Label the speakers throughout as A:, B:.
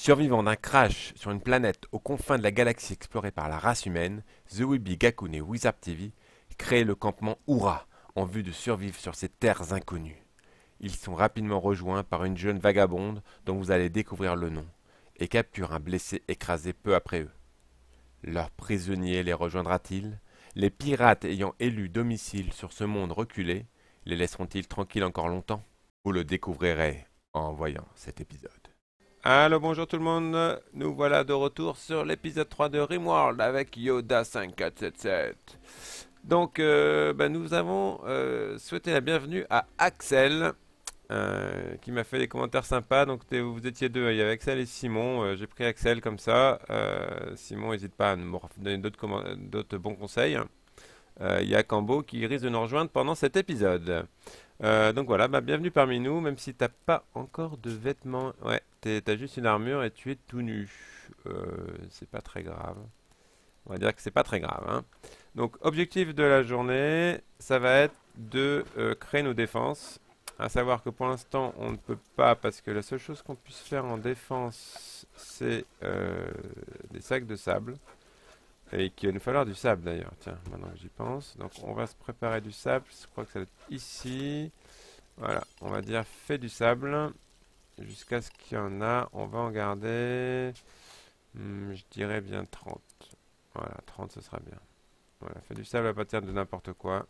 A: Survivant d'un crash sur une planète aux confins de la galaxie explorée par la race humaine, The Weeby, Gakun et Wizard TV créent le campement Oura en vue de survivre sur ces terres inconnues. Ils sont rapidement rejoints par une jeune vagabonde dont vous allez découvrir le nom et capturent un blessé écrasé peu après eux. Leur prisonnier les rejoindra-t-il? Les pirates ayant élu domicile sur ce monde reculé, les laisseront-ils tranquilles encore longtemps? Vous le découvrirez en voyant cet épisode. Allô, bonjour tout le monde, nous voilà de retour sur l'épisode 3 de Rimworld avec Yoda 5477. Donc, nous avons souhaité la bienvenue à Axel, qui m'a fait des commentaires sympas. Donc, vous étiez deux, il y avait Axel et Simon. J'ai pris Axel comme ça. Simon, n'hésite pas à nous donner d'autres bons conseils. Il y a Cambo qui risque de nous rejoindre pendant cet épisode. Donc voilà, bienvenue parmi nous, même si t'as pas encore de vêtements. Ouais, t'as juste une armure et tu es tout nu. C'est pas très grave. On va dire que c'est pas très grave, hein. Donc, objectif de la journée, ça va être de créer nos défenses. À savoir que pour l'instant, on ne peut pas, parce que la seule chose qu'on puisse faire en défense, c'est des sacs de sable. Et qu'il va nous falloir du sable d'ailleurs. Tiens, maintenant que j'y pense. Donc, on va se préparer du sable. Je crois que ça va être ici. Voilà, on va dire fait du sable. Jusqu'à ce qu'il y en a. On va en garder, je dirais bien 30. Voilà, 30 ce sera bien. Voilà, fait du sable à partir de n'importe quoi.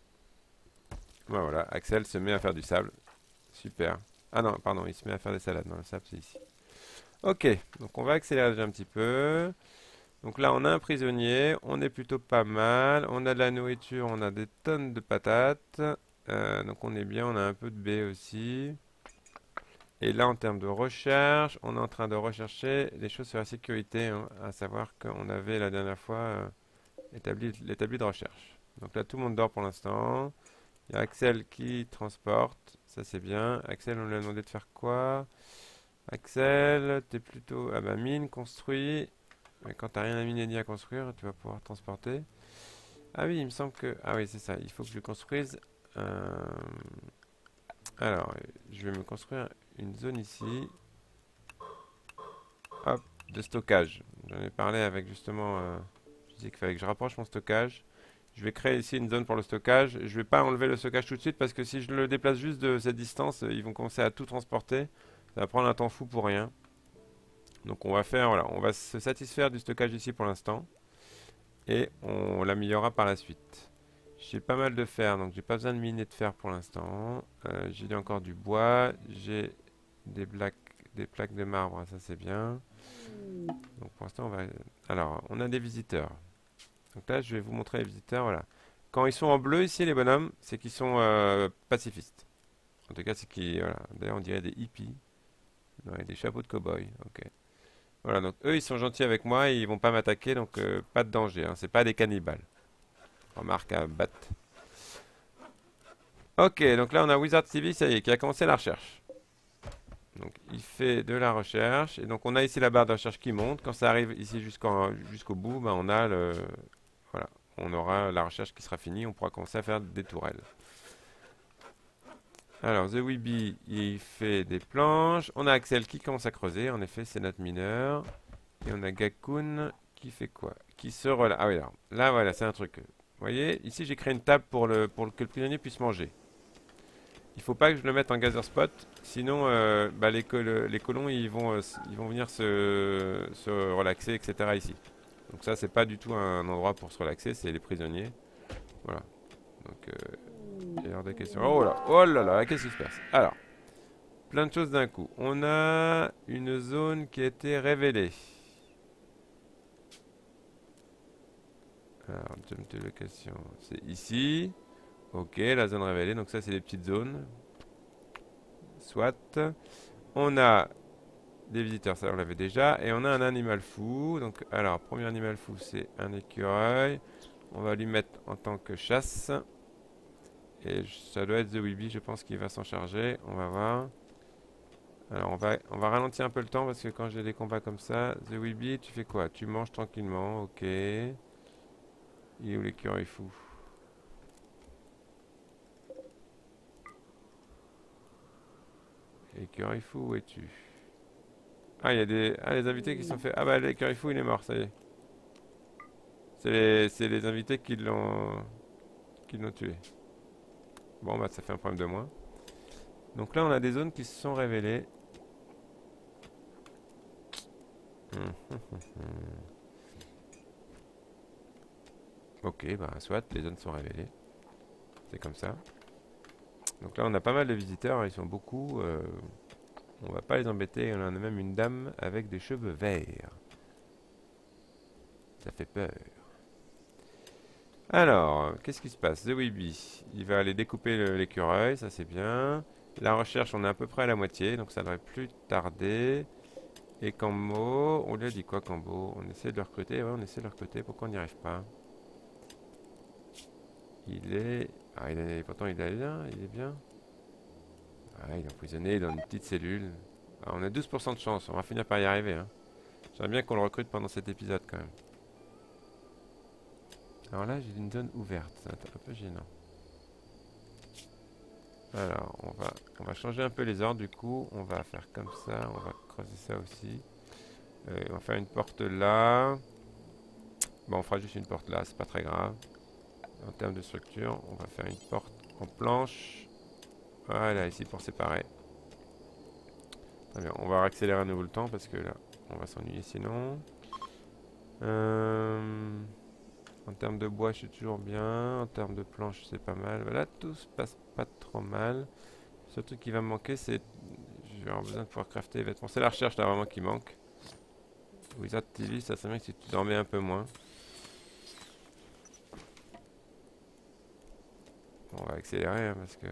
A: Voilà, Axel se met à faire du sable. Super. Ah non, pardon, il se met à faire des salades. Non, le sable c'est ici. Ok, donc on va accélérer déjà un petit peu. Donc là, on a un prisonnier. On est plutôt pas mal. On a de la nourriture, on a des tonnes de patates. Donc on est bien, on a un peu de baie aussi. Et là, en termes de recherche, on est en train de rechercher des choses sur la sécurité, hein, à savoir qu'on avait la dernière fois l'établi de recherche. Donc là, tout le monde dort pour l'instant. Il y a Axel qui transporte, ça c'est bien. Axel, on lui a demandé de faire quoi? Axel, t'es plutôt... Ah bah mine, construit. Mais quand t'as rien à miner ni à construire, tu vas pouvoir transporter. Ah oui, il me semble que... Ah oui, c'est ça, il faut que je construise... euh, Alors, je vais me construire une zone ici. Hop, de stockage. J'en ai parlé avec justement... je disais qu'il fallait que je rapproche mon stockage. Je vais créer ici une zone pour le stockage. Je vais pas enlever le stockage tout de suite parce que si je le déplace juste de cette distance, ils vont commencer à tout transporter. Ça va prendre un temps fou pour rien. Donc on va faire, voilà, on va se satisfaire du stockage ici pour l'instant. Et on l'améliorera par la suite. J'ai pas mal de fer, donc j'ai pas besoin de miner de fer pour l'instant. J'ai encore du bois. J'ai des plaques de marbre, ça c'est bien. Donc pour l'instant on va... Alors, on a des visiteurs. Donc là, je vais vous montrer les visiteurs, voilà. Quand ils sont en bleu ici, les bonhommes, c'est qu'ils sont pacifistes. En tout cas, c'est qu'ils... Voilà. D'ailleurs, on dirait des hippies. Ouais, des chapeaux de cow-boy. Ok. Voilà, donc eux, ils sont gentils avec moi, ils vont pas m'attaquer, donc pas de danger, hein. C'est pas des cannibales. Remarque à battre. Ok, donc là, on a Wizard TV, ça y est, qui a commencé la recherche. Donc, il fait de la recherche. Et donc, on a ici la barre de recherche qui monte. Quand ça arrive ici jusqu'au bout, on a le... Voilà. On aura la recherche qui sera finie. On pourra commencer à faire des tourelles. Alors, The Weeby, il fait des planches. On a Axel qui commence à creuser. En effet, c'est notre mineur. Et on a Gakun qui fait quoi? Qui se relâche. Ah oui, alors. Là, voilà, c'est un truc. Vous voyez, ici, j'ai créé une table pour que le prisonnier puisse manger. Il faut pas que je le mette en gather spot, sinon les colons ils vont venir se relaxer, etc. ici. Donc ça c'est pas du tout un endroit pour se relaxer, c'est les prisonniers. Voilà. Donc il y a hors de question. Oh là là, qu'est-ce qui se passe? Alors, plein de choses d'un coup. On a une zone qui a été révélée. Alors, jump to location, c'est ici. Ok, la zone révélée. Donc ça c'est les petites zones. Soit. On a des visiteurs, ça on l'avait déjà. Et on a un animal fou. Donc, alors, premier animal fou, c'est un écureuil. On va lui mettre en tant que chasse. Et ça doit être The Weeby, je pense qu'il va s'en charger. On va voir. Alors, on va ralentir un peu le temps parce que quand j'ai des combats comme ça, The Weeby, tu fais quoi? Tu manges tranquillement, ok. Il est où l'écureuil fou? Écureuil fou, où es-tu? Ah, il y a des... Ah, les invités qui sont fait... Ah bah, l'écureuil fou, il est mort, ça y est. C'est les invités qui l'ont tué. Bon, bah, ça fait un problème de moins. Donc là, on a des zones qui se sont révélées. Ok, bah, soit, les zones sont révélées. C'est comme ça. Donc là, on a pas mal de visiteurs, ils sont beaucoup. On va pas les embêter. On a même une dame avec des cheveux verts. Ça fait peur. Alors, qu'est-ce qui se passe? The Weeby, il va aller découper l'écureuil, ça c'est bien. La recherche, on est à peu près à la moitié, donc ça devrait plus tarder. Et Cambo, on lui a dit quoi Cambo? On essaie de le recruter, ouais, on essaie de le recruter, pourquoi on n'y arrive pas? Il est... Ah, pourtant il est bien, il est bien. Ah, il est emprisonné dans une petite cellule. Ah, on a 12% de chance, on va finir par y arriver, hein. J'aimerais bien qu'on le recrute pendant cet épisode quand même. Alors là, j'ai une zone ouverte, c'est un peu gênant. Alors, on va changer un peu les ordres du coup. On va faire comme ça, on va creuser ça aussi. On va faire une porte là. Bon, on fera juste une porte là, c'est pas très grave. En termes de structure, on va faire une porte en planche. Voilà, ici pour séparer. Très bien, on va accélérer à nouveau le temps parce que là, on va s'ennuyer sinon. En termes de bois, je suis toujours bien. En termes de planche, c'est pas mal. Voilà, tout se passe pas trop mal. Le seul truc qui va me manquer, c'est... Je vais avoir besoin de pouvoir crafter les vêtements. C'est la recherche là vraiment qui manque. Wizard TV, ça serait bien que si tu dormais un peu moins. Bon, on va accélérer hein, parce que...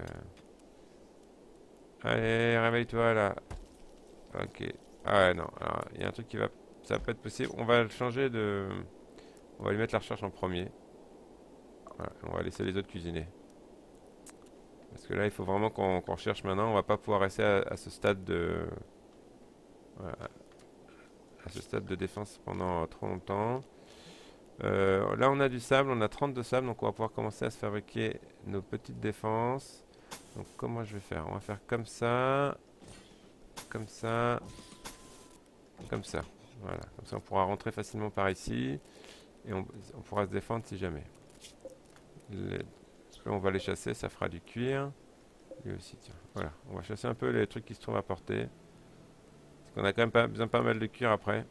A: Allez, réveille-toi là. Ok. Ah ouais, non. Alors, il y a un truc qui va... Ça va pas être possible. On va le changer de... On va lui mettre la recherche en premier. Voilà, on va laisser les autres cuisiner. Parce que là, il faut vraiment qu'on recherche maintenant. On va pas pouvoir rester à ce stade de... Voilà, à ce stade de défense pendant trop longtemps. Là, on a du sable. On a 30 de sable. Donc, on va pouvoir commencer à se fabriquer nos petites défenses. Donc, comment je vais faire? On va faire comme ça. Comme ça. Comme ça. Voilà. Comme ça, on pourra rentrer facilement par ici. Et on pourra se défendre si jamais. Là, on va les chasser. Ça fera du cuir. Lui aussi, tiens. Voilà. On va chasser un peu les trucs qui se trouvent à portée. Parce qu'on a quand même besoin de pas mal de cuir après.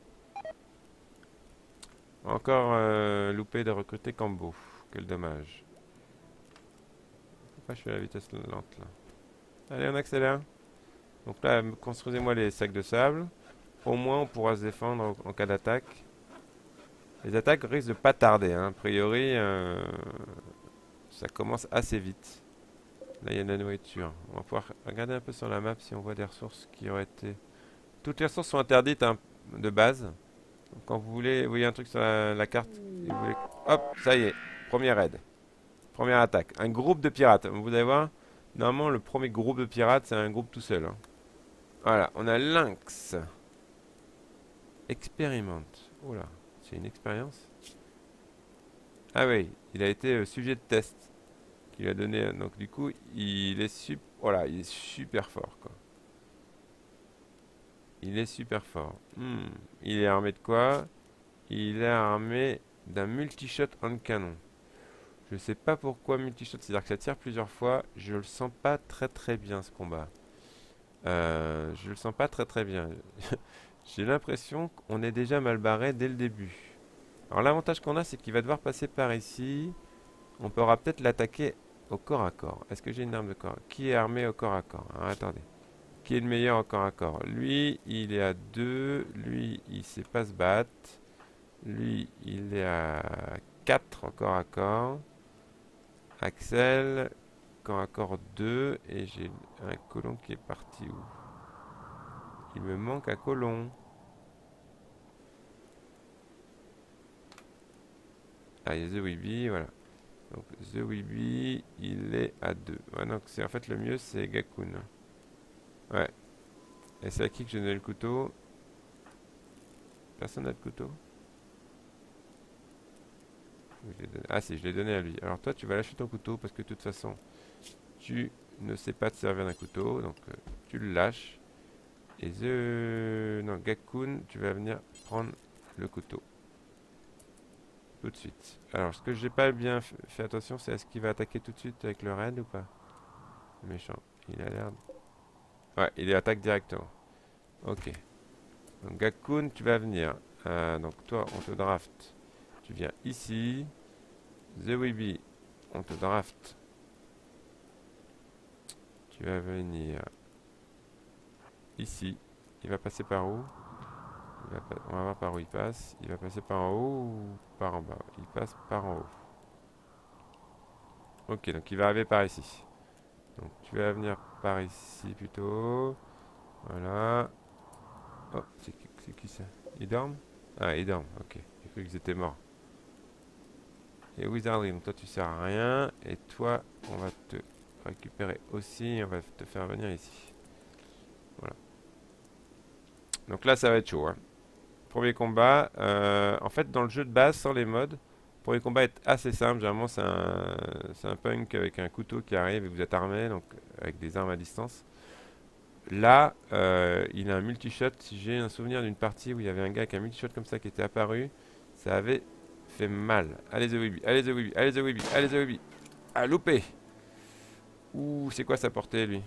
A: Encore loupé de recruter Cambo. Quel dommage. Pourquoi je suis à la vitesse lente là? Allez, on accélère. Donc là, construisez-moi les sacs de sable. Au moins, on pourra se défendre en cas d'attaque. Les attaques risquent de pas tarder, hein. A priori, ça commence assez vite. Là, il y a de la nourriture. On va pouvoir regarder un peu sur la map si on voit des ressources qui auraient été... Toutes les ressources sont interdites hein, de base. Donc, quand vous voyez un truc sur la carte, et vous voulez... Hop, ça y est. Premier raid. Première attaque. Un groupe de pirates. Vous allez voir, normalement, le premier groupe de pirates, c'est un groupe tout seul, hein. Voilà, on a Lynx. Expérimente. Oh là, c'est une expérience. Ah oui, il a été sujet de test qu'il a donné. Donc du coup, voilà, il est super fort quoi. Il est super fort. Il est armé de quoi? Il est armé d'un multishot en canon. Je sais pas pourquoi multishot, c'est-à-dire que ça tire plusieurs fois. Je le sens pas très très bien ce combat. Je le sens pas très très bien. J'ai l'impression qu'on est déjà mal barré dès le début. Alors l'avantage qu'on a, c'est qu'il va devoir passer par ici. On pourra peut-être l'attaquer au corps à corps. Est-ce que j'ai une arme de corps? Qui est armé au corps à corps? Alors attendez. Qui est le meilleur au corps à corps? Lui, il est à 2. Lui, il sait pas se battre. Lui, il est à 4 au corps à corps. Axel, corps à corps 2. Et j'ai un colon qui est parti où? Il me manque un colon. Ah, il y a The Weeby, voilà. Donc The Weeby, il est à 2. Ouais, donc en fait le mieux c'est Gakun. Ouais. Et c'est à qui que j'ai donné le couteau? Personne n'a de couteau? Ah si, je l'ai donné à lui. Alors toi tu vas lâcher ton couteau parce que de toute façon tu ne sais pas te servir d'un couteau. Donc tu le lâches. Et Non, Gakun, tu vas venir prendre le couteau. Tout de suite. Alors, ce que j'ai pas bien fait attention, c'est est-ce qu'il va attaquer tout de suite avec le raid ou pas? Le méchant. Il a l'air... Ouais, il attaque directement. Ok. Donc, Gakun, tu vas venir. Donc, toi, on te draft. Tu viens ici. The Weeby, on te draft. Tu vas venir ici. Il va passer par où? On va voir par où il passe. Il va passer par en haut ou par en bas? Il passe par en haut. Ok, donc il va arriver par ici. Donc tu vas venir par ici plutôt. Voilà. Oh, c'est qui ça? Ils dorment? Ah, ils dorment, ok. J'ai cru qu'ils étaient morts. Et Wizardry, donc toi tu sers à rien. Et toi, on va te récupérer aussi. On va te faire venir ici. Voilà. Donc là, ça va être chaud, hein. Premier combat. En fait, dans le jeu de base, sans les mods, le premier combat est assez simple. Généralement, c'est un punk avec un couteau qui arrive et vous êtes armé, donc avec des armes à distance. Là, il a un multi-shot. Si j'ai un souvenir d'une partie où il y avait un gars avec un multi-shot comme ça qui était apparu, ça avait fait mal. Allez, The Weeby, allez, The Weeby, allez, The Weeby, allez, The Weeby. Ah, loupé! Ouh, c'est quoi sa portée, lui?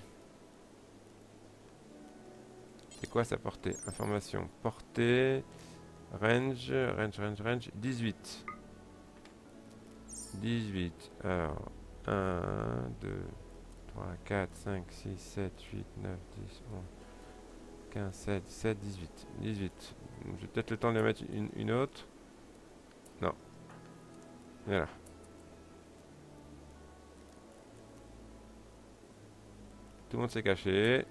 A: C'est quoi sa portée? Information. Portée. Range. 18. 18. Alors, 1, 2, 3, 4, 5, 6, 7, 8, 9, 10, 11, 15, 16, 17, 18. 18. J'ai peut-être le temps de mettre une autre. Non. Voilà. Tout le monde s'est caché.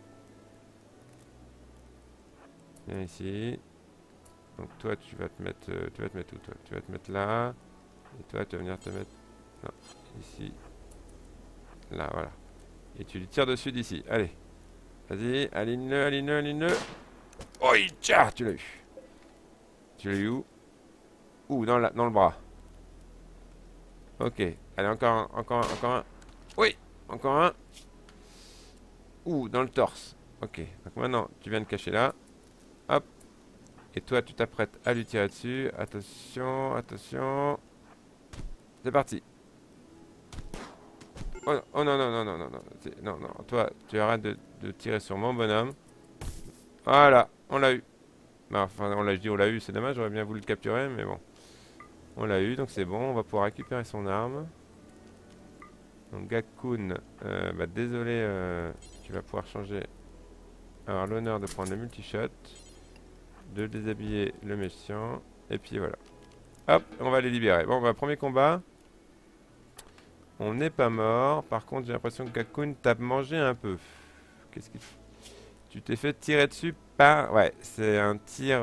A: Viens ici. Donc toi, tu vas te mettre où, toi? Tu vas te mettre là. Et toi, tu vas venir te mettre... Non, ici. Là, voilà. Et tu lui tires dessus d'ici. Allez. Vas-y, aligne-le, aligne-le, aligne-le. Oh, tiens, tu l'as eu. Tu l'as eu où? Ouh, dans le bras. Ok. Allez, encore un. Oui, encore un. Ouh, dans le torse. Ok. Donc maintenant, tu viens de cacher là. Hop. Et toi, tu t'apprêtes à lui tirer dessus. Attention, attention. C'est parti. Oh, oh non, non, non, non, non, non. Non, non. Toi, tu arrêtes de tirer sur mon bonhomme. Voilà, on l'a eu. Bah, enfin, je dis on l'a eu, c'est dommage, j'aurais bien voulu le capturer, mais bon. On l'a eu, donc c'est bon, on va pouvoir récupérer son arme. Donc Gakun, bah désolé, tu vas pouvoir changer. Alors l'honneur de prendre le multi-shot, de déshabiller le méchant, et puis voilà. Hop, on va les libérer. Bon, bah premier combat. On n'est pas mort, par contre j'ai l'impression que Gakun t'a mangé un peu. Qu'est-ce qu'il... Tu t'es fait tirer dessus par... Ouais, c'est un tir...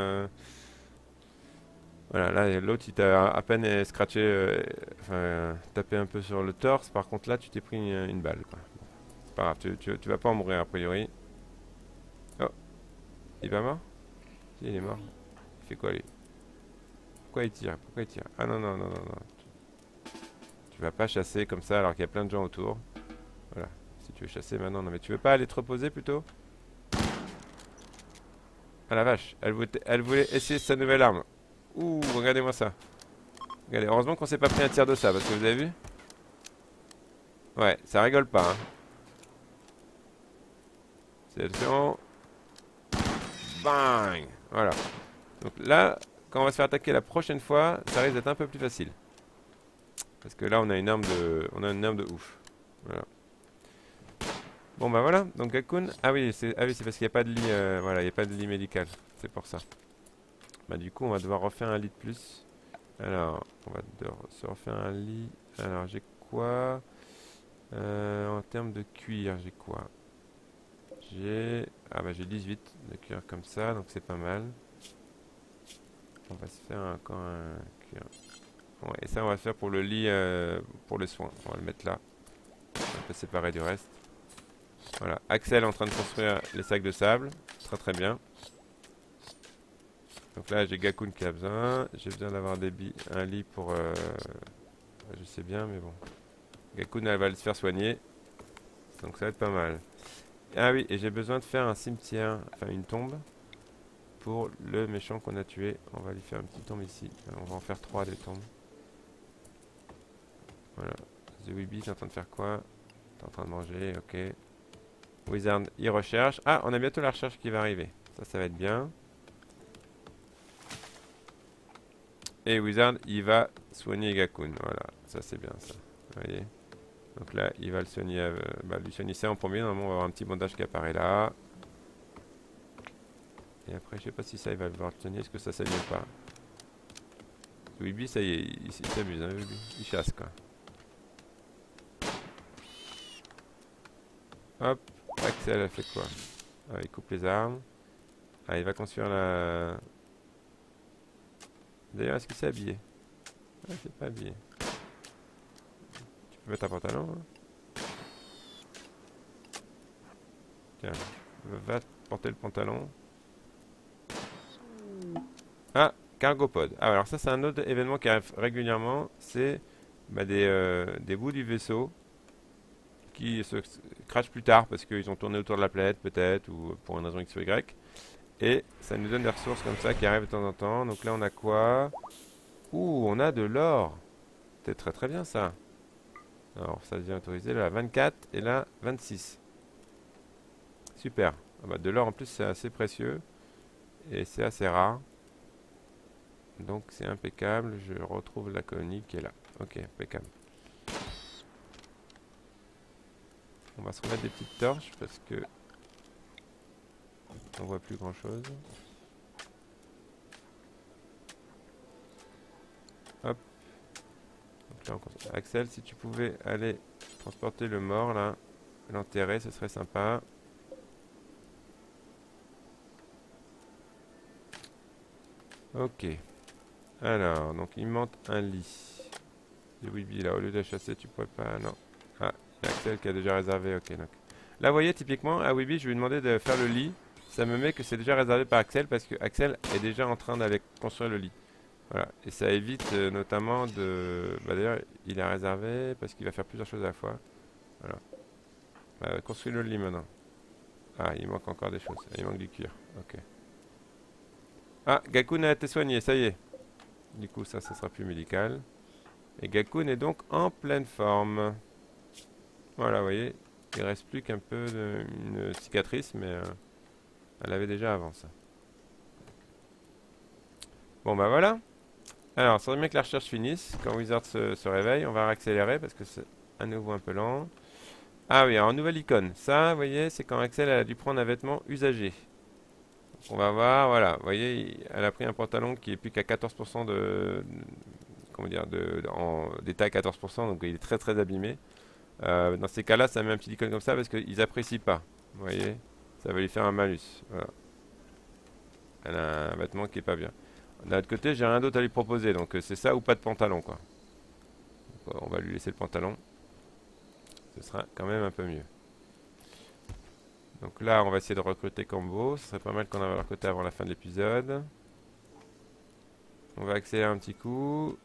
A: Voilà, là l'autre il t'a à peine scratché, enfin tapé un peu sur le torse. Par contre là tu t'es pris une balle, quoi. Bon, c'est pas grave, tu vas pas en mourir a priori. Oh, il va mort? Si, il est mort. Il fait quoi lui? Pourquoi il tire? Pourquoi il tire? Ah non, non, non, non, non. Tu vas pas chasser comme ça alors qu'il y a plein de gens autour. Voilà, si tu veux chasser maintenant, non mais tu veux pas aller te reposer plutôt? Ah la vache, elle voulait essayer sa nouvelle arme. Ouh, regardez-moi ça. Regardez, heureusement qu'on s'est pas pris un tir de ça, parce que vous avez vu? Ouais, ça rigole pas, hein. C'est attention. Bang! Voilà. Donc là, quand on va se faire attaquer la prochaine fois, ça risque d'être un peu plus facile. Parce que là, on a une arme de ouf. Voilà. Bon bah voilà, donc Gakun. C'est parce qu'il n'y a pas de lit, voilà, il n'y a pas de lit médical. C'est pour ça. Bah du coup, on va devoir refaire un lit de plus. Alors, on va devoir se refaire un lit. Alors, j'ai quoi? En termes de cuir, j'ai quoi? J'ai 18 de cuir comme ça, donc c'est pas mal. On va se faire encore un cuir. Bon, et ça, on va faire pour le lit, pour les soins. On va le mettre là. Un peu séparé du reste. Voilà. Axel est en train de construire les sacs de sable. Très très bien. Donc là, j'ai Gakun qui a besoin. J'ai besoin d'avoir un lit pour... je sais bien, mais bon. Gakun, elle va se faire soigner. Donc ça va être pas mal. Ah oui, et j'ai besoin de faire un cimetière, enfin une tombe, pour le méchant qu'on a tué. On va lui faire une petite tombe ici. On va en faire 3 des tombes. Voilà. The Weeby, t'es en train de faire quoi? T'es en train de manger, ok. Wizard, il recherche. Ah, on a bientôt la recherche qui va arriver. Ça va être bien. Et Wizard, il va soigner Gakun. Voilà, ça c'est bien ça. Vous voyez? Donc là, il va le soigner, lui soigner ça en premier. Normalement, on va avoir un petit bandage qui apparaît là. Et après, je sais pas si ça, il va devoir le soigner. Est-ce que ça s'allume pas? Weeby, ça y est, il s'amuse, hein, Weeby. Il chasse, quoi. Hop, Axel a fait quoi? Ah, il coupe les armes. Ah, il va construire la... D'ailleurs, est-ce qu'il s'est habillé? Ah, c'est pas habillé. Tu peux mettre un pantalon, hein? Tiens, va porter le pantalon. Ah, Cargopod. Ah, alors ça, c'est un autre événement qui arrive régulièrement. C'est des bouts du vaisseau qui se crashent plus tard parce qu'ils ont tourné autour de la planète, peut-être, ou pour une raison X ou Y. Et ça nous donne des ressources comme ça qui arrivent de temps en temps. Donc là, on a quoi? Ouh, on a de l'or. C'est très très bien ça. Alors, ça devient autorisé là, 24 et là, 26. Super. Ah bah, de l'or en plus, c'est assez précieux. Et c'est assez rare. Donc c'est impeccable. Je retrouve la colonie qui est là. Ok, impeccable. On va se remettre des petites torches parce que on voit plus grand chose. Hop. Donc là, Axel, si tu pouvais aller transporter le mort là, l'enterrer, ce serait sympa. Ok. Alors, donc il manque un lit. Et Weeby là, au lieu de chasser, tu pourrais pas. Non. Ah, il y a Axel qui a déjà réservé. Ok, donc. Là, vous voyez, typiquement, à Weeby, je lui ai demandé de faire le lit. Ça me met que c'est déjà réservé par Axel parce que Axel est déjà en train d'aller construire le lit. Voilà. Et ça évite notamment de. Bah, d'ailleurs, il a réservé parce qu'il va faire plusieurs choses à la fois. Voilà. Construire le lit maintenant. Ah, il manque encore des choses. Il manque du cuir. Ok. Ah, Gakun a été soigné, ça y est. Du coup, ça sera plus médical. Et Gakun est donc en pleine forme. Voilà, vous voyez, il reste plus qu'un peu une cicatrice, mais elle avait déjà avant ça. Bon, bah voilà. Alors, ça serait bien que la recherche finisse. Quand Wizard se réveille, on va accélérer parce que c'est à nouveau un peu lent. Ah oui, alors nouvelle icône. Ça, vous voyez, c'est quand Axel a dû prendre un vêtement usagé. Donc, on va voir, voilà, vous voyez, elle a pris un pantalon qui est plus qu'à 14% comment dire, en détail 14%, donc il est très très abîmé. Dans ces cas-là, ça met un petit icône comme ça parce qu'ils apprécient pas. Vous voyez, ça va lui faire un malus. Voilà. Elle a un vêtement qui est pas bien. D'un autre côté, j'ai rien d'autre à lui proposer, donc c'est ça ou pas de pantalon, quoi. Donc, on va lui laisser le pantalon. Ce sera quand même un peu mieux. Donc là, on va essayer de recruter Combo. Ce serait pas mal qu'on en recruté avant la fin de l'épisode. On va accélérer un petit coup.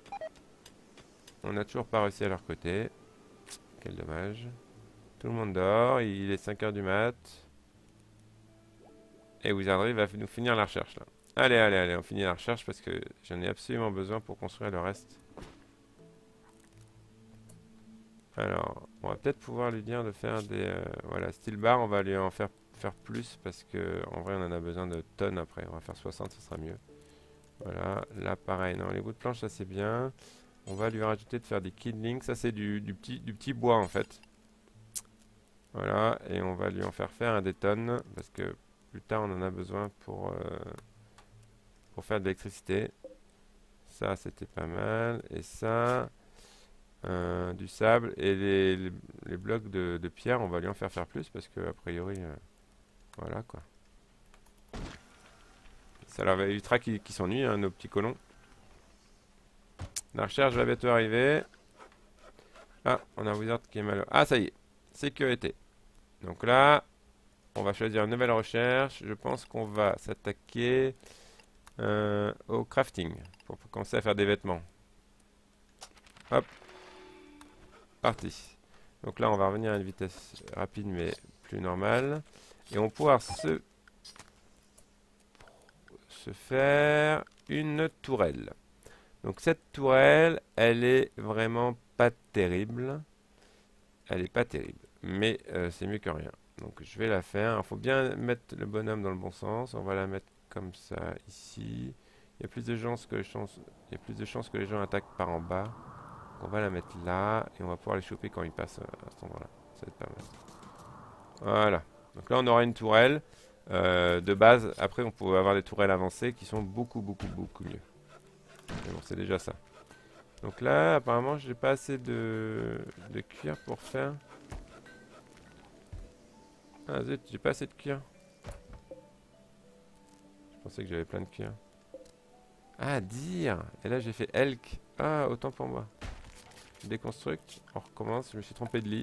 A: On n'a toujours pas réussi à le recruter. Quel dommage. Tout le monde dort. Il est 5 heures du mat. Et Wizardry va nous finir la recherche là. Allez, allez, allez, on finit la recherche parce que j'en ai absolument besoin pour construire le reste. Alors, on va peut-être pouvoir lui dire de faire des... voilà, steel bar, on va lui en faire plus parce que en vrai on en a besoin de tonnes après. On va faire 60, ce sera mieux. Voilà, là pareil, non, les bouts de planche ça c'est bien. On va lui rajouter de faire des kindlings, ça c'est du petit bois en fait. Voilà, et on va lui en faire des tonnes parce que plus tard on en a besoin pour faire de l'électricité. Ça c'était pas mal, et ça... du sable et les blocs de pierre, on va lui en faire plus parce que a priori, voilà quoi. Ça leur évitera qu'ils s'ennuient, hein, nos petits colons. La recherche va bientôt arriver. Ah, on a un wizard qui est malheureux. Ah, ça y est, sécurité. Donc là, on va choisir une nouvelle recherche. Je pense qu'on va s'attaquer au crafting pour commencer à faire des vêtements. Hop. Parti. Donc là, on va revenir à une vitesse rapide mais plus normal. Et on va pouvoir se faire une tourelle. Donc cette tourelle, elle est vraiment pas terrible. Elle est pas terrible. Mais c'est mieux que rien. Donc je vais la faire. Il faut bien mettre le bonhomme dans le bon sens. On va la mettre comme ça ici. Il y a plus de chances que les gens attaquent par en bas. Donc on va la mettre là. Et on va pouvoir les choper quand ils passent à cet endroit-là. Ça va être pas mal. Voilà. Donc là on aura une tourelle. De base, après on peut avoir des tourelles avancées qui sont beaucoup mieux. Mais bon, c'est déjà ça. Donc là, apparemment, j'ai pas assez de cuir pour faire. Ah zut, j'ai pas assez de cuir. Je pensais que j'avais plein de cuir. Ah, dire. Et là, j'ai fait elk. Ah, autant pour moi. Déconstruct. On recommence. Je me suis trompé de lit.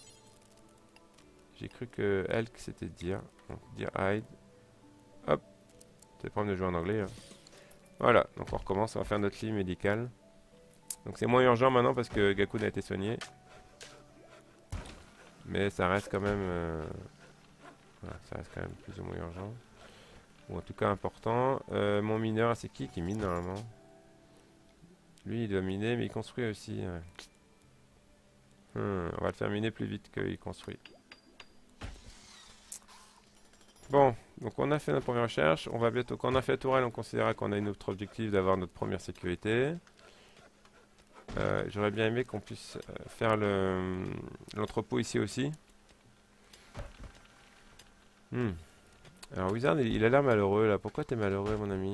A: J'ai cru que elk c'était dire. Donc dire hide. Hop. C'est le problème de jouer en anglais. Hein. Voilà. Donc on recommence. On va faire notre lit médical. Donc c'est moins urgent maintenant parce que Gakun a été soigné. Mais ça reste quand même... voilà, ça reste quand même plus ou moins urgent. Ou en tout cas important. Mon mineur, c'est qui mine normalement? Lui, il doit miner, mais il construit aussi. Ouais. On va le faire miner plus vite qu'il construit. Bon, donc on a fait notre première recherche. On va bientôt, quand on a fait la tourelle, on considérera qu'on a une autre objectif d'avoir notre première sécurité. J'aurais bien aimé qu'on puisse faire l'entrepôt ici aussi. Alors Wizard, il a l'air malheureux là. Pourquoi t'es malheureux, mon ami?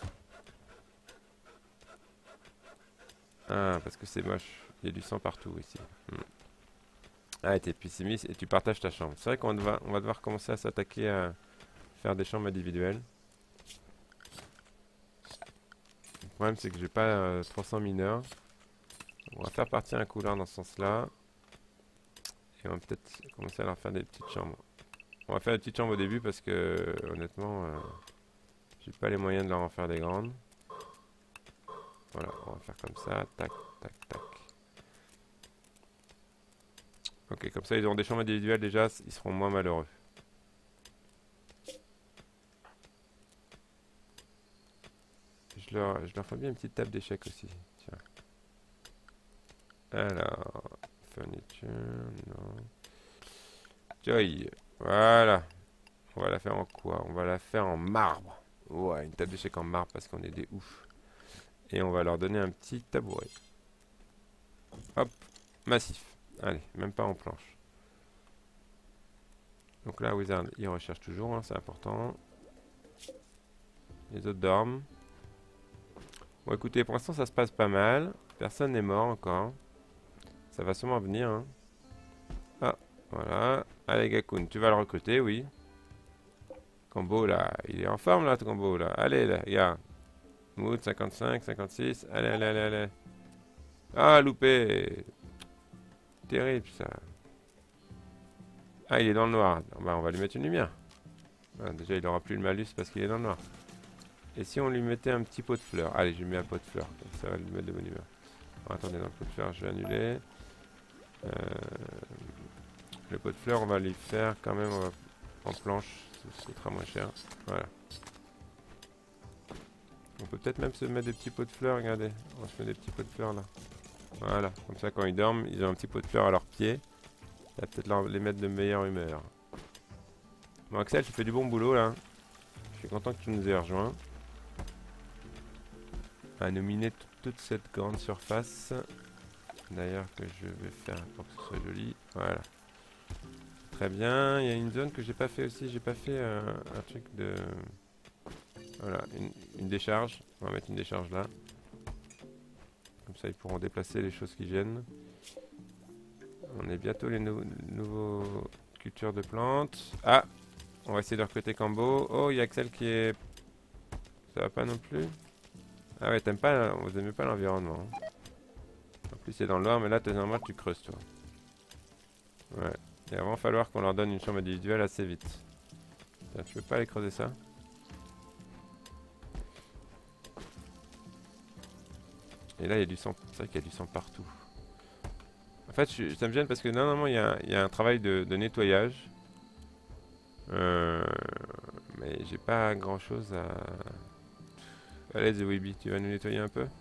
A: Ah, parce que c'est moche. Il y a du sang partout ici. Ah, t'es pessimiste et tu partages ta chambre. C'est vrai qu'on va devoir commencer à s'attaquer à faire des chambres individuelles. Le problème, c'est que j'ai pas 300 mineurs. On va faire partir un couloir dans ce sens-là. Et on va peut-être commencer à leur faire des petites chambres. On va faire des petites chambres au début parce que, honnêtement, j'ai pas les moyens de leur en faire des grandes. Voilà, on va faire comme ça. Tac, tac, tac. Ok, comme ça, ils auront des chambres individuelles déjà, ils seront moins malheureux. Je leur fais bien une petite table d'échecs aussi. Tiens. Alors, furniture, non. Joy, voilà. On va la faire en quoi? On va la faire en marbre. Ouais, une table d'échecs en marbre parce qu'on est des ouf. Et on va leur donner un petit tabouret. Hop, massif. Allez, même pas en planche. Donc là, Wizard, il recherche toujours, hein, c'est important. Les autres dorment. Bon, écoutez, pour l'instant, ça se passe pas mal. Personne n'est mort encore. Ça va sûrement venir. Hein. Ah, voilà. Allez, Gakun, tu vas le recruter, oui. Combo, là. Il est en forme, là, ton combo, là. Allez, là, regarde. Mood, 55, 56. Allez, allez, allez, allez. Ah, loupé. Terrible, ça. Ah, il est dans le noir. Bah, on va lui mettre une lumière. Ah, déjà, il aura plus le malus parce qu'il est dans le noir. Et si on lui mettait un petit pot de fleurs? Allez, je lui mets un pot de fleurs. Ça va lui mettre de bonne humeur. Alors, attendez, dans le pot de fleurs, je vais annuler. Le pot de fleurs, on va lui faire quand même en planche. Ce sera moins cher. Voilà. On peut peut-être même se mettre des petits pots de fleurs. Regardez. On se met des petits pots de fleurs là. Voilà. Comme ça, quand ils dorment, ils ont un petit pot de fleurs à leurs pieds. Ça va peut-être les mettre de meilleure humeur. Bon, Axel, tu fais du bon boulot là. Je suis content que tu nous aies rejoint. À nominer toute cette grande surface. D'ailleurs, que je vais faire pour que ce soit joli. Voilà. Très bien. Il y a une zone que j'ai pas fait aussi. J'ai pas fait un truc de... Voilà, une décharge. On va mettre une décharge là. Comme ça, ils pourront déplacer les choses qui gênent. On est bientôt les nouveaux cultures de plantes. Ah! On va essayer de recruter Cambo. Oh, il y a Axel qui est... Ça va pas non plus? Ah ouais, t'aimes pas... Vous aimez pas l'environnement. Hein. En plus, c'est dans le noir, mais là, t'es normal, tu creuses, toi. Ouais. Il va vraiment falloir qu'on leur donne une chambre individuelle assez vite. Tiens, tu peux pas aller creuser ça? Et là, il y a du sang. C'est vrai qu'il y a du sang partout. En fait, ça me gêne parce que normalement, il y a un travail de nettoyage. Euh, mais j'ai pas grand chose à... Allez, The Weeby, tu vas nous nettoyer un peu?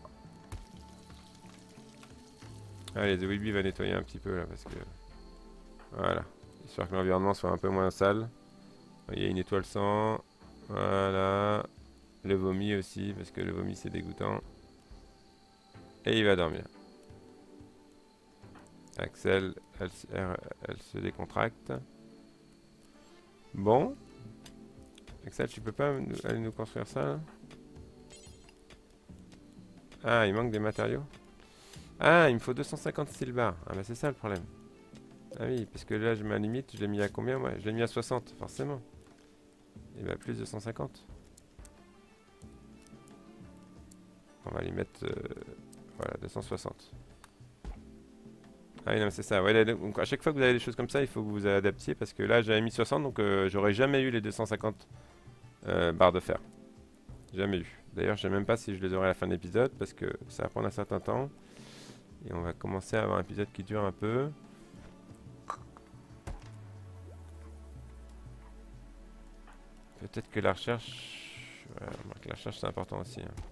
A: Allez, The Weeby va nettoyer un petit peu là parce que... Voilà. Histoire que l'environnement soit un peu moins sale. Il y a une étoile sang. Voilà. Le vomi aussi, parce que le vomi c'est dégoûtant. Et il va dormir. Axel, elle se décontracte. Bon. Axel, tu peux pas aller nous construire ça là? Ah, il manque des matériaux. Ah, il me faut 250 steel bars. Ah bah c'est ça le problème. Ah oui, parce que là, ma limite, je l'ai mis à combien moi? Je l'ai mis à 60, forcément. Et bah plus de 150. On va lui mettre... voilà, 260. Ah oui, non, c'est ça. Ouais, donc à chaque fois que vous avez des choses comme ça, il faut que vous vous adaptiez. Parce que là, j'avais mis 60, donc j'aurais jamais eu les 250 barres de fer. Jamais eu. D'ailleurs, je sais même pas si je les aurai à la fin de l'épisode, parce que ça va prendre un certain temps. Et on va commencer à avoir un épisode qui dure un peu. Peut-être que la recherche... Voilà, la recherche, c'est important aussi. Hein.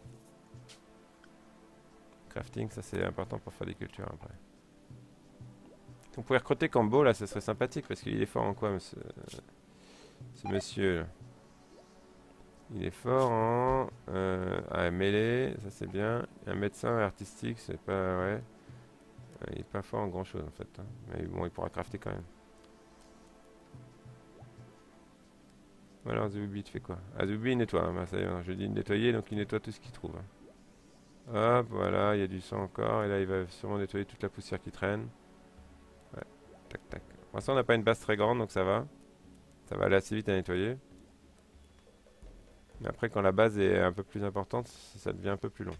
A: Crafting, ça c'est important pour faire des cultures après. On pourrait recruter Cambo là, ça serait sympathique parce qu'il est fort en quoi, ce monsieur là? Il est fort en mêlée, ça c'est bien. Un médecin artistique, c'est pas. Ouais. Il est pas fort en grand chose en fait. Hein. Mais bon, il pourra crafter quand même. Alors, Zubi, tu fais quoi? Ah, Zubi, il nettoie. Hein. Bah, ça y est, hein. Je lui dis de nettoyer, donc il nettoie tout ce qu'il trouve. Hein. Hop, voilà, il y a du sang encore. Et là, il va sûrement nettoyer toute la poussière qui traîne. Ouais, tac, tac. Pour l'instant, on n'a pas une base très grande, donc ça va. Ça va aller assez vite à nettoyer. Mais après, quand la base est un peu plus importante, ça devient un peu plus long.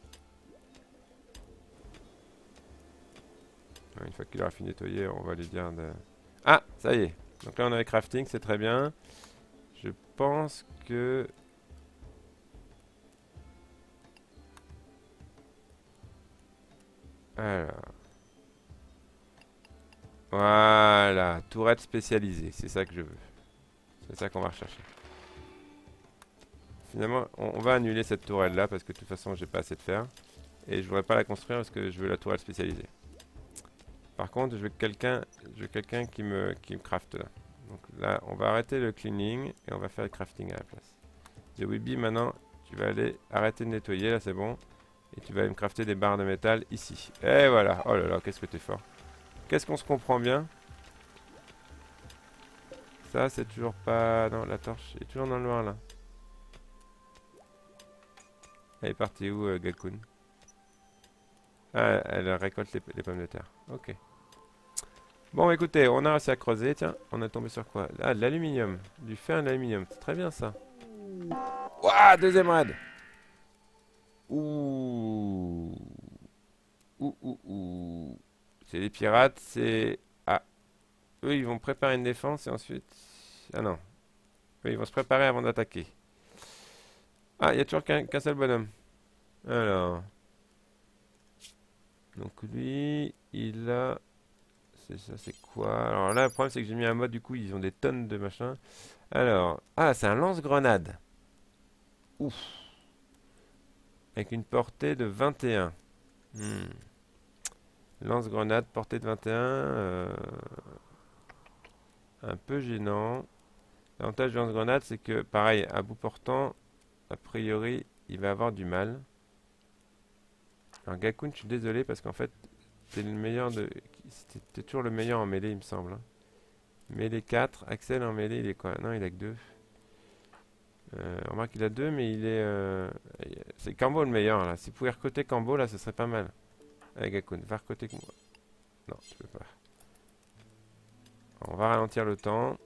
A: Une fois qu'il aura fini de nettoyer, on va lui dire de... Ah, ça y est. Donc là, on a le crafting, c'est très bien. Je pense que... Alors... Voilà, tourette spécialisée, c'est ça que je veux. C'est ça qu'on va rechercher. Finalement, on va annuler cette tourelle là parce que de toute façon, j'ai pas assez de fer. Et je voudrais pas la construire parce que je veux la tourelle spécialisée. Par contre, je veux quelqu'un qui me crafte là. Donc là, on va arrêter le cleaning et on va faire le crafting à la place. The Weeby, maintenant, tu vas aller arrêter de nettoyer, là c'est bon. Et tu vas aller me crafter des barres de métal ici. Et voilà. Oh là là, qu'est-ce que t'es fort. Qu'est-ce qu'on se comprend bien. Ça, c'est toujours pas... Non, la torche est toujours dans le noir là. Elle est partie où, Galkun? Ah, elle récolte les pommes de terre. Ok. Bon, écoutez, on a réussi à creuser. Tiens, on est tombé sur quoi? Ah, de l'aluminium. Du fer et de l'aluminium. C'est très bien ça. Ouah, deuxième raid. Ouh. Ouh, ouh, ouh. C'est les pirates, c'est... Ah. Eux, ils vont préparer une défense et ensuite... Ah non. Eux, ils vont se préparer avant d'attaquer. Ah, il y a toujours qu'un seul bonhomme. Alors... Donc lui, il a... C'est ça, c'est quoi? Alors là, le problème, c'est que j'ai mis un mode, du coup, ils ont des tonnes de machin. Alors... Ah, c'est un lance-grenade. Ouf. Avec une portée de 21. Hmm. Lance-grenade, portée de 21. Un peu gênant. L'avantage du lance-grenade, c'est que, pareil, à bout portant, a priori, il va avoir du mal. Alors, Gakun, je suis désolé parce qu'en fait, t'es le meilleur de. T'es toujours le meilleur en mêlée, il me semble. Hein. Mêlée 4. Axel en mêlée, il est quoi? Non, il a que 2. Remarque, il a 2, mais il est. C'est Cambo le meilleur là. Si vous pouvez recruter Cambo là, ce serait pas mal. Allez, Gakun, va recruter. Non, tu peux pas. On va ralentir le temps.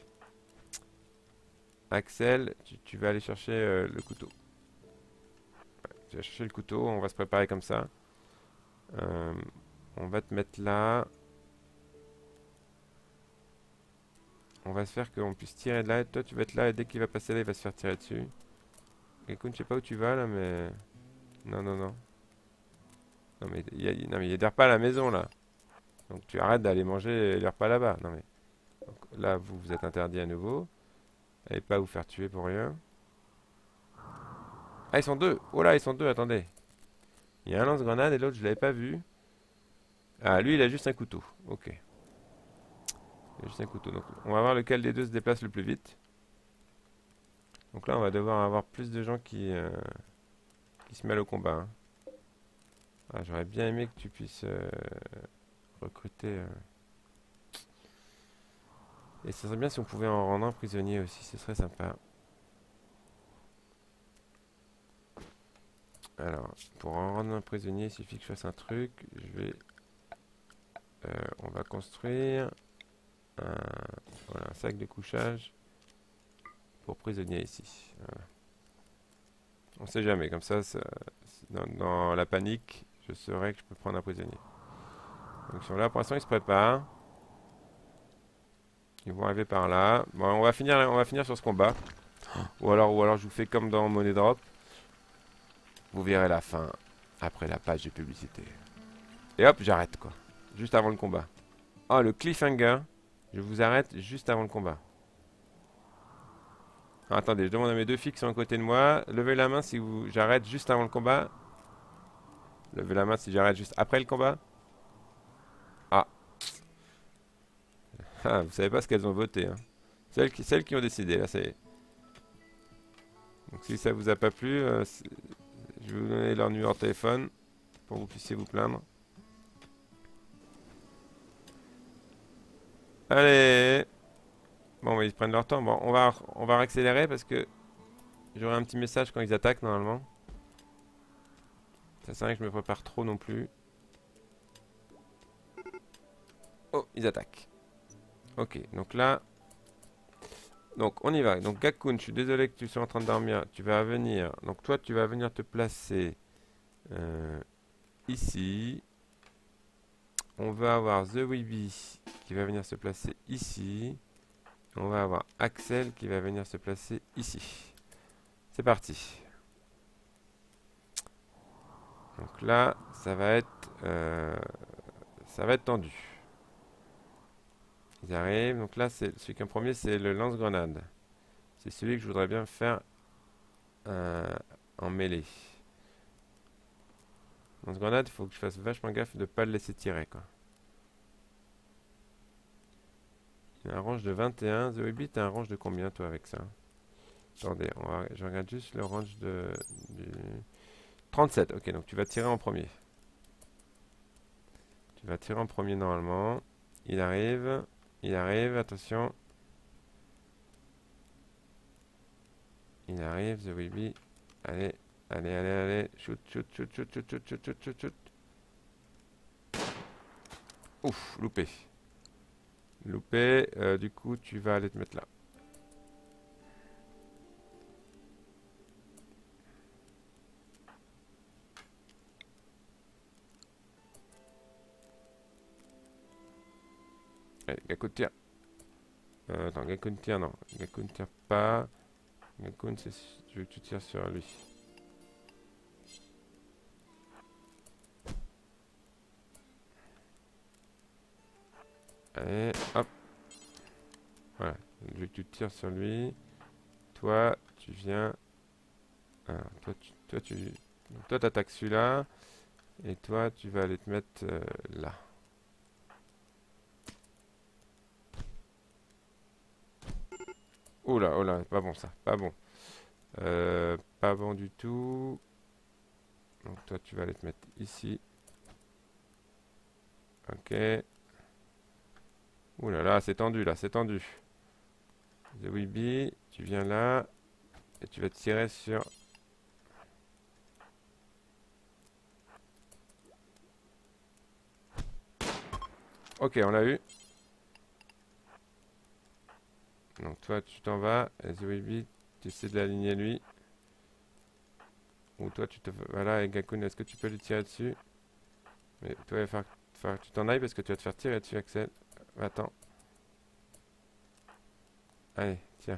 A: Axel, tu vas aller chercher le couteau. Ouais, tu vas chercher le couteau, on va se préparer comme ça. On va te mettre là. On va se faire qu'on puisse tirer de là. Et toi, tu vas être là et dès qu'il va passer là, il va se faire tirer dessus. Gekun, je sais pas où tu vas là, mais... Non, non, non. Non, mais il y a des repas à la maison là. Donc tu arrêtes d'aller manger les repas là-bas. Non, mais... Donc, là, vous êtes interdit à nouveau. Allez pas vous faire tuer pour rien. Ah, ils sont deux. Oh là, ils sont deux, attendez. Il y a un lance-grenade et l'autre, je l'avais pas vu. Ah, lui, il a juste un couteau. Ok. Il a juste un couteau. Donc, on va voir lequel des deux se déplace le plus vite. Donc là, on va devoir avoir plus de gens qui se mêlent au combat, hein. Ah, j'aurais bien aimé que tu puisses recruter. Et ce serait bien si on pouvait en rendre un prisonnier aussi, ce serait sympa. Alors, pour en rendre un prisonnier, il suffit que je fasse un truc. On va construire un, voilà, un sac de couchage pour prisonnier ici. Voilà. On sait jamais, comme ça, dans la panique, je saurais que je peux prendre un prisonnier. Donc ils sont là, pour l'instant ils se préparent. Ils vont arriver par là. Bon, on va finir sur ce combat. Ou alors je vous fais comme dans Money Drop. Vous verrez la fin après la page de publicité. Et hop, j'arrête quoi. Juste avant le combat. Oh, le cliffhanger. Je vous arrête juste avant le combat. Ah, attendez, je demande à mes deux filles qui sont à côté de moi. Levez la main si j'arrête juste avant le combat. Levez la main si j'arrête juste après le combat. Ah. Ah, vous savez pas ce qu'elles ont voté, hein. Celles qui ont décidé, là, ça y est. Donc si ça vous a pas plu, je vais vous donner leur numéro de téléphone pour que vous puissiez vous plaindre. Allez. Bon, ils prennent leur temps. Bon, on va accélérer parce que j'aurai un petit message quand ils attaquent normalement. Ça sert à rien que je me prépare trop non plus. Oh, ils attaquent. Ok, donc là... Donc on y va. Donc Gakun, je suis désolé que tu sois en train de dormir. Tu vas venir. Donc toi, tu vas venir te placer ici. On va avoir The Weeby qui va venir se placer ici. On va avoir Axel qui va venir se placer ici. C'est parti. Donc là, ça va être tendu. Ils arrivent. Donc là, celui qui est en premier, c'est le lance-grenade. C'est celui que je voudrais bien faire en mêlée. Lance-grenade, il faut que je fasse vachement gaffe de ne pas le laisser tirer, quoi. Il a un range de 21. The Weeby, t'as un range de combien, toi, avec ça? Attendez, je regarde juste le range du 37. Ok, donc tu vas tirer en premier. Tu vas tirer en premier normalement. Il arrive, attention. Il arrive, The Weeby. Allez, allez. Shoot. Ouf, loupé. Du coup, tu vas aller te mettre là. Allez, Gakun tire. Attends, Gakun tire, non. Gakun tire pas. Gakun, je veux que tu tires sur lui. Allez, hop. Voilà, je veux que tu tires sur lui. Toi, tu viens. Alors, toi, t'attaques celui-là. Et toi, tu vas aller te mettre là. Oh là, pas bon ça, pas bon. Pas bon du tout. Donc toi, tu vas aller te mettre ici. Ok. Ouh là, c'est tendu là, c'est tendu. The Weeby, tu viens là. Et tu vas tirer sur... Ok, on l'a eu. Donc toi, tu t'en vas. Et The Weeby, tu essaies de l'aligner lui. Ou toi, voilà, et Gakun, est-ce que tu peux lui tirer dessus? Mais toi, il va falloir que tu t'en ailles parce que tu vas te faire tirer dessus, Axel. Attends. Allez, tiens.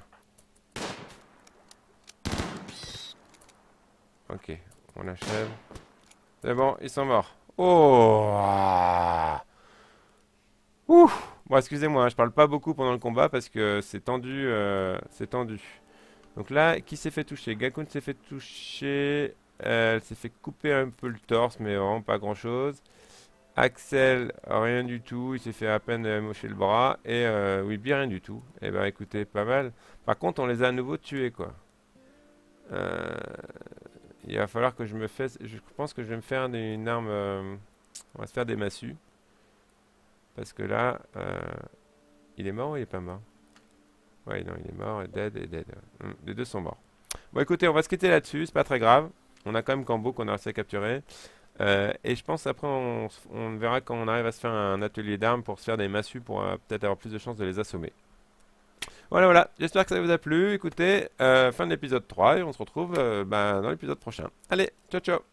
A: Ok, on achève. C'est bon, ils sont morts. Oh! Ouf! Bon, excusez-moi, hein, je parle pas beaucoup pendant le combat parce que c'est tendu, c'est tendu. Donc là, qui s'est fait toucher? Gakun s'est fait toucher. Elle s'est fait couper un peu le torse, mais vraiment pas grand-chose. Axel, rien du tout. Il s'est fait à peine mocher le bras. Et Wiby, rien du tout. Eh ben, écoutez, pas mal. Par contre, on les a à nouveau tués, quoi. Euh, il va falloir que je me fasse. Je pense que je vais me faire une arme. On va se faire des massues. Parce que là, il est mort ou il est pas mort? Ouais, non, il est mort, dead et dead. Les deux sont morts. Bon, écoutez, on va se quitter là-dessus, c'est pas très grave. On a quand même Kambo qu'on a réussi à capturer. Et je pense après, on verra quand on arrive à se faire un atelier d'armes pour se faire des massues pour peut-être avoir plus de chances de les assommer. Voilà, voilà. J'espère que ça vous a plu. Écoutez, fin de l'épisode 3 et on se retrouve dans l'épisode prochain. Allez, ciao, ciao!